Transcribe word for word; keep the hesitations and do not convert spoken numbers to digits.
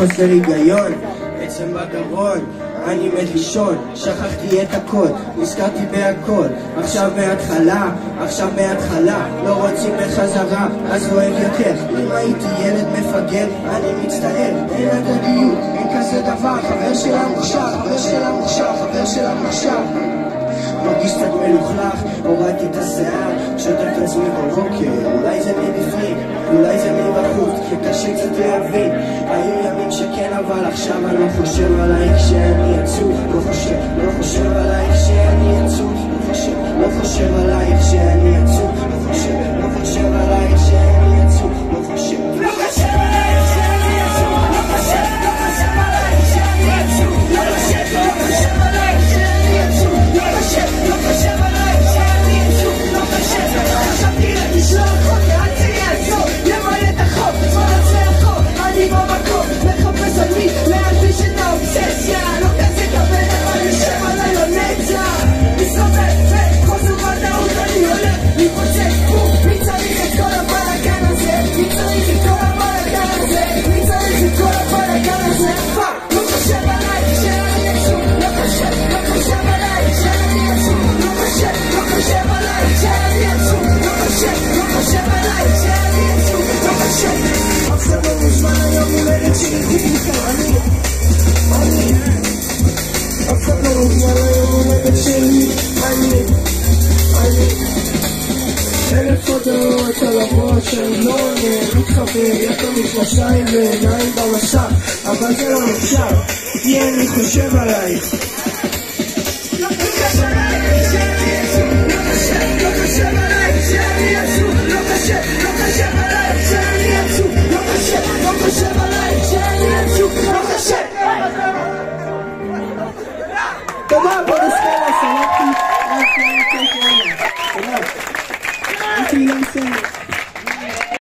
חוסר היגיון, עצם בגרון, אני מת לישון, שכחתי את הכל, נזכרתי בהכל, עכשיו מההתחלה, עכשיו מההתחלה, לא רוצים בחזרה, אז אוהב יותר, אם הייתי ילד מפגר, אני מצטער, אין הדדיות, אין כזה דבר, חבר שלה מוכשר, חבר שלה מוכשר, חבר שלה מוכשר. מרגיש קצת מלוכלך, הורדתי את השיער, שוטר את עצמי בבוקר, אולי זה מבפנים, אולי זה מבחוץ, קשה קצת להבין, היו ימים שכן אבל עכשיו אני לא חושב עלייך שאני עצוב, לא חושב, לא חושב עלייך שאני עצוב, לא חושב, לא חושב עלייך שאני עצוב, לא חושב, לא חושב עלייך שאני עצוב, לא חושב, לא חושב עלייך שאני עצוב, לא חושב, לא חושב עלייך שאני עצוב, לא חושב, לא חושב עלייך שאני עצוב, לא חושב, לא חושב עלייך שאני עצוב, לא חושב, חשבתי רק לשלוח אותי, אל תעזור, למלא את החוק, זמן עצמי החוק, אני במקום, מחפש על מי, להלביש את האובססיה, לא כזה כבד, אבל יושב עליי לא נצח, מסתובב, וחוזר ודאות, אני הולך, מתפוצץ, מי צריך את כל הבלגן הזה, מי צריך את כל הבלגן הזה, מי צריך את כל הבלגן הזה, פאק, לא חושב עליי שאני עצוב, לא חושב, לא חושב עליי שאני עצוב, לא חושב, לא חושב עליי שאני עצוב, לא חושב, לא חושב עליי שאני עצוב, לא חושב. עכשיו לא מוזמן היום הולדת שלי, אני, אני, עכשיו לא מוזמן היום הולדת שלי, אני, אני, אלף הודעות על הראש שאני לא עונה, מתחבר, יש לו מכנסיים ועיניים במסך, אבל זה לא נחשב, כי אני חושב עלייך. לא חושב עלייך שאני עצוב, לא חושב, לא חושב עלייך שאני עצוב, לא חושב, לא חושב עלייך שאני עצוב, לא חושב, לא חושב עלייך שאני עצוב, לא חושב. תודה, בודסקלה, סלחתי, תודה. הייתי אילן סמל.